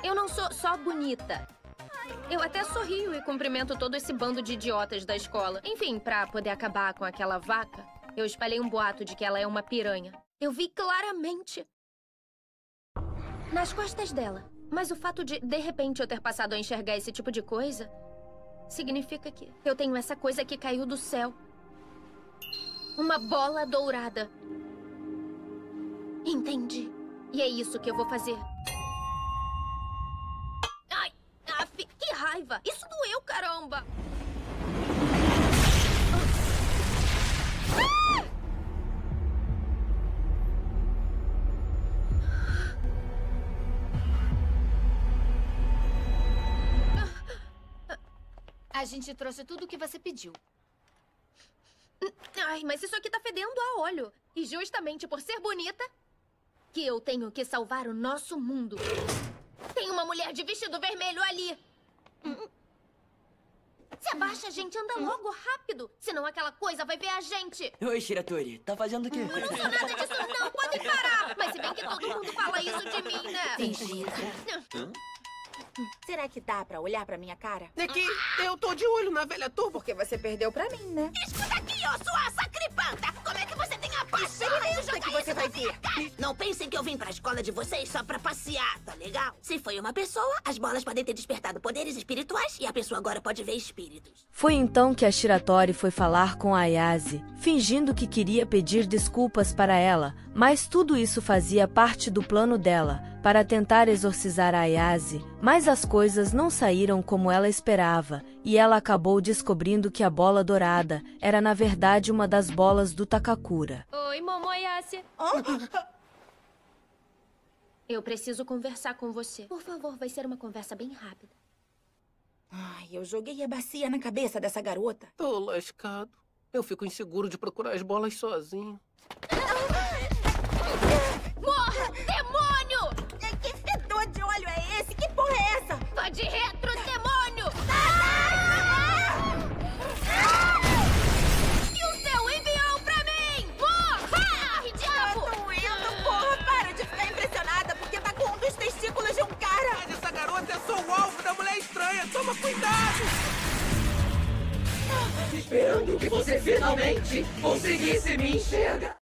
Eu não sou só bonita. Eu até sorrio e cumprimento todo esse bando de idiotas da escola. Enfim, pra poder acabar com aquela vaca, eu espalhei um boato de que ela é uma piranha. Eu vi claramente nas costas dela. Mas o fato de repente, eu ter passado a enxergar esse tipo de coisa significa que eu tenho essa coisa que caiu do céu. Uma bola dourada. Entendi. E é isso que eu vou fazer. Ai, que raiva! Isso doeu, caramba! A gente trouxe tudo o que você pediu. Ai, mas isso aqui tá fedendo a óleo. E justamente por ser bonita, que eu tenho que salvar o nosso mundo. Tem uma mulher de vestido vermelho ali. Se abaixa, gente. Anda logo, rápido. Senão aquela coisa vai ver a gente. Oi, Shiratori. Tá fazendo o quê? Eu não sou nada disso, não. Podem parar. Mas se bem que todo mundo fala isso de mim, né? Fingida. Será que dá pra olhar pra minha cara? É que eu tô de olho na velha turma. Porque você perdeu pra mim, né? Escuta aqui, ô sua sacripanta! Como é que você tem a paixão de Experimenta jogar que isso você vai na minha ver. cara? Não pensem que eu vim pra escola de vocês só pra passear, tá legal? Se foi uma pessoa, as bolas podem ter despertado poderes espirituais e a pessoa agora pode ver espíritos. Foi então que a Shiratori foi falar com a Ayase, fingindo que queria pedir desculpas para ela, mas tudo isso fazia parte do plano dela, para tentar exorcizar a Ayase, mas as coisas não saíram como ela esperava, e ela acabou descobrindo que a bola dourada era na verdade uma das bolas do Takakura. Oi, Momoyase. Eu preciso conversar com você. Por favor, vai ser uma conversa bem rápida. Ai, eu joguei a bacia na cabeça dessa garota. Tô lascado. Eu fico inseguro de procurar as bolas sozinho. Morra, demônio! Que fedor de óleo é esse? Que porra é essa? Vá de retro, demônio! E o seu enviou pra mim! Morra! Diabo! Tá doendo, porra! Para de ficar impressionada porque tá com um dos testículos de um cara! Mas essa garota é só o alvo da mulher estranha. Toma cuidado! Esperando que você finalmente conseguisse me enxergar.